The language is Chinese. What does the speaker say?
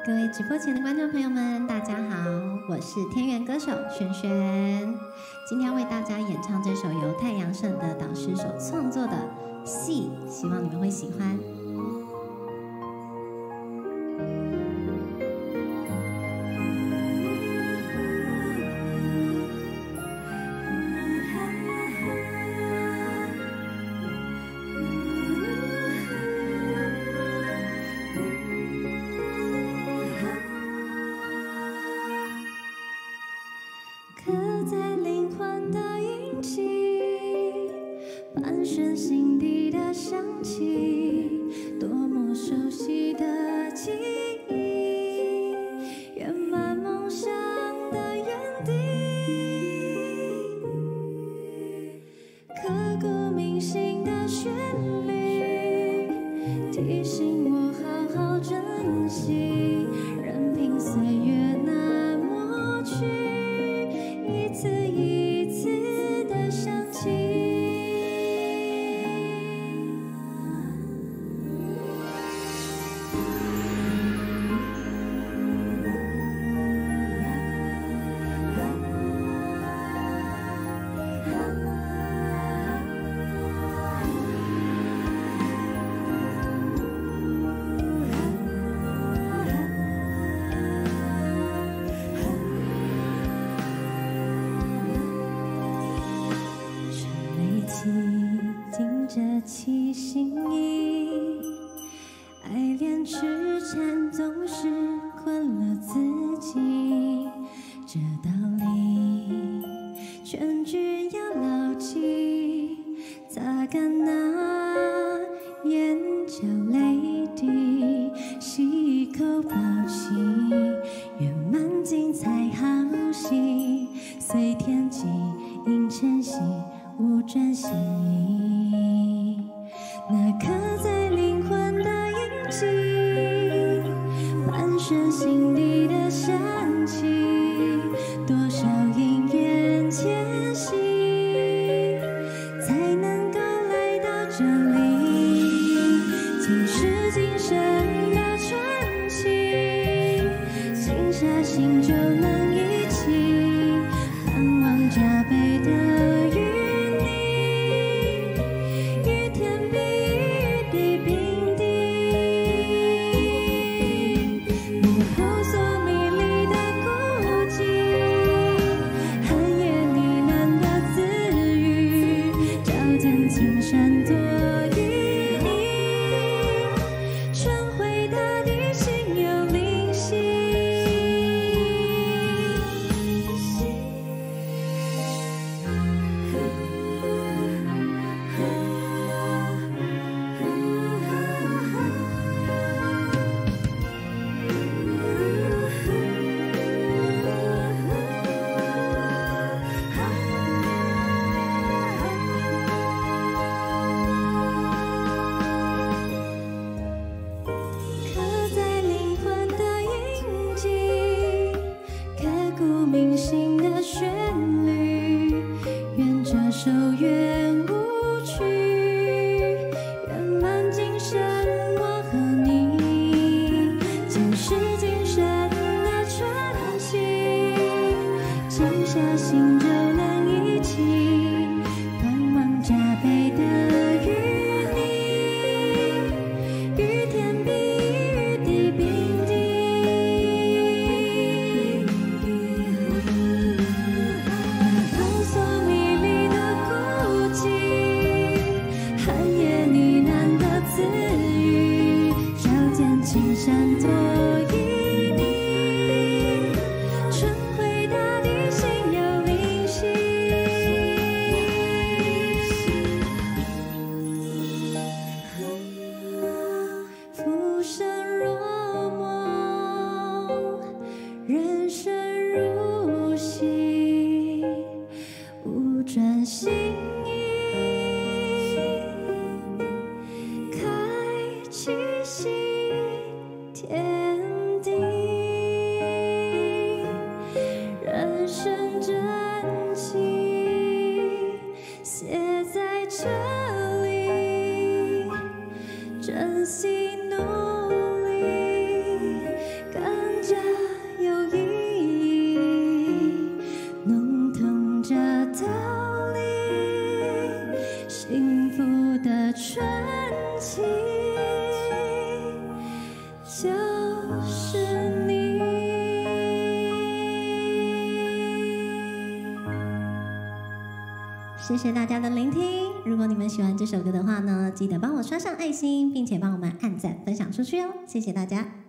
各位直播前的观众朋友们，大家好，我是天元歌手萱萱，今天为大家演唱这首由太阳盛的导师所创作的《戏》，希望你们会喜欢。刻在灵魂的印记，盘旋心底的香气，多么熟悉的记忆，圆满梦想的原地，刻骨铭心的旋律，提醒我好好珍惜，任凭岁月难抹去。一次一次的想起。盯着起心意，爱恋痴缠总是困了自己，这道理全句要牢记，擦干那眼角泪滴，吸一口饱气，圆满精彩好戏，随天际映晨曦无转细意，那刻在灵魂的印记，盘旋心底的香气，多少因缘牵系，才能够来到这里，今世今生的传奇，静下心就能一起，盼望加倍的青山多旖旎，春回大地心有灵犀。铭心的旋律，愿这首愿无曲，圆满今生我和你，今世今生的传奇，静下心就能一起，盼望加倍的与你，与天比与地并蒂。青山多旖旎，春回大地心有灵犀。浮生若梦，人生如戏，无转心意，开启心。天地，人生真情写在这里，珍惜努力。 谢谢大家的聆听。如果你们喜欢这首歌的话呢，记得帮我刷上爱心，并且帮我们按赞分享出去哦。谢谢大家。